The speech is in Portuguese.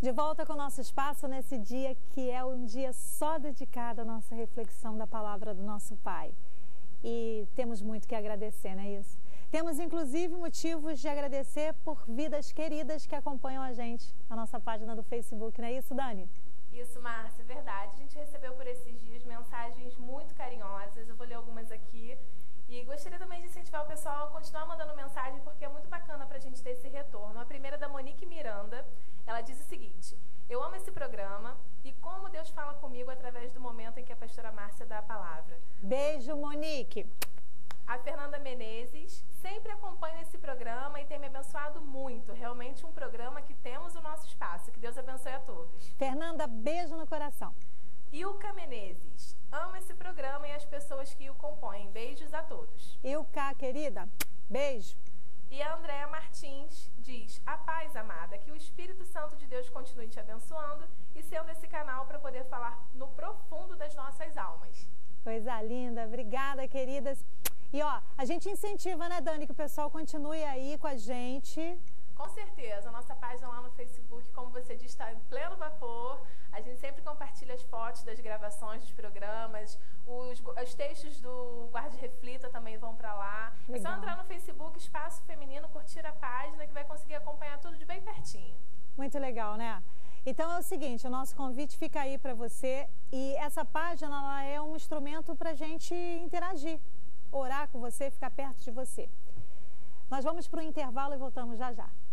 De volta com o nosso espaço nesse dia que é um dia só dedicado à nossa reflexão da palavra do nosso Pai. E temos muito que agradecer, não é isso? Temos inclusive motivos de agradecer por vidas queridas que acompanham a gente na nossa página do Facebook, não é isso, Dani? Isso, Márcia, é verdade. A gente recebeu por esses dias mensagens muito carinhosas, eu vou ler algumas aqui. E gostaria também de incentivar o pessoal a continuar mandando mensagem, porque é muito bacana para a gente ter esse retorno. A primeira é da Monique Miranda, ela diz o seguinte: eu amo esse programa e como Deus fala comigo através do momento em que a pastora Márcia dá a palavra. Beijo, Monique. A Fernanda Menezes, sempre acompanho esse programa e tem me abençoado muito. Realmente um programa que temos o nosso espaço. Que Deus abençoe a todos. Fernanda, beijo no coração. Ilka Menezes, amo esse programa e as pessoas que o compõem. Beijos a todos. Ilka, querida, beijo. E a Andréa Martins diz: a paz, amada, que o Espírito Santo de Deus continue te abençoando e sendo esse canal para poder falar no profundo das nossas almas. Coisa linda, obrigada, queridas. E ó, a gente incentiva, né, Dani, que o pessoal continue aí com a gente. Com certeza, a nossa página lá no Facebook, como você disse, está em pleno vapor. A gente sempre compartilha as fotos das gravações dos programas, os textos do Guarde Reflita também vão para lá. Legal. É só entrar no Facebook, Espaço Feminino, curtir a página que vai conseguir acompanhar tudo de bem pertinho. Muito legal, né? Então é o seguinte, o nosso convite fica aí para você e essa página ela é um instrumento para a gente interagir, orar com você, ficar perto de você. Nós vamos para o intervalo e voltamos já já.